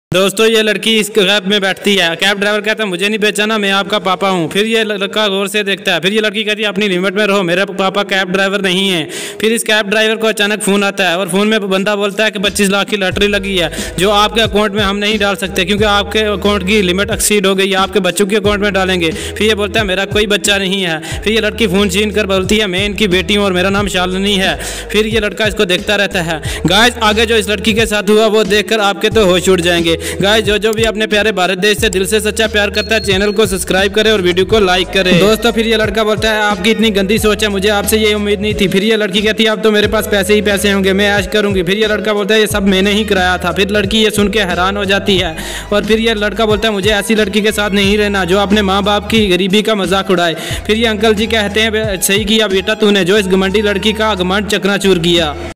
दोस्तों ये लड़की इस कैब में बैठती है। कैब ड्राइवर कहता है मुझे नहीं पहचाना, मैं आपका पापा हूँ। फिर ये लड़का गौर से देखता है। फिर ये लड़की कहती है अपनी लिमिट में रहो, मेरा पापा कैब ड्राइवर नहीं है। फिर इस कैब ड्राइवर को अचानक फ़ोन आता है और फ़ोन में बंदा बोलता है कि 25 लाख की लॉटरी लगी है जो आपके अकाउंट में हम नहीं डाल सकते क्योंकि आपके अकाउंट की लिमिट एक्सीड हो गई है, आपके बच्चों के अकाउंट में डालेंगे। फिर ये बोलता है मेरा कोई बच्चा नहीं है। फिर ये लड़की फ़ोन छीन कर बोलती है मैं इनकी बेटी हूँ और मेरा नाम शालिनी है। फिर ये लड़का इसको देखता रहता है। गाइस आगे जो इस लड़की के साथ हुआ वो देखकर आपके तो होश उड़ जाएंगे। गाइस जो भी अपने प्यारे भारत देश से दिल से सच्चा प्यार करता है चैनल को सब्सक्राइब करे और वीडियो को लाइक करे। दोस्तों फिर ये लड़का बोलता है आपकी इतनी गंदी सोच है, मुझे आपसे ये उम्मीद नहीं थी। फिर ये लड़की कहती है अब तो मेरे पास पैसे ही पैसे होंगे, मैं ऐश करूंगी। फिर ये लड़का बोलता है ये सब मैंने ही कराया था। फिर लड़की ये सुन के हैरान हो जाती है और फिर ये लड़का बोलता है मुझे ऐसी लड़की के साथ नहीं रहना जो अपने माँ बाप की गरीबी का मजाक उड़ाए। फिर ये अंकल जी कहते हैं सही किया बेटा तूने जो इस घमंडी लड़की का घमंड चकनाचूर किया।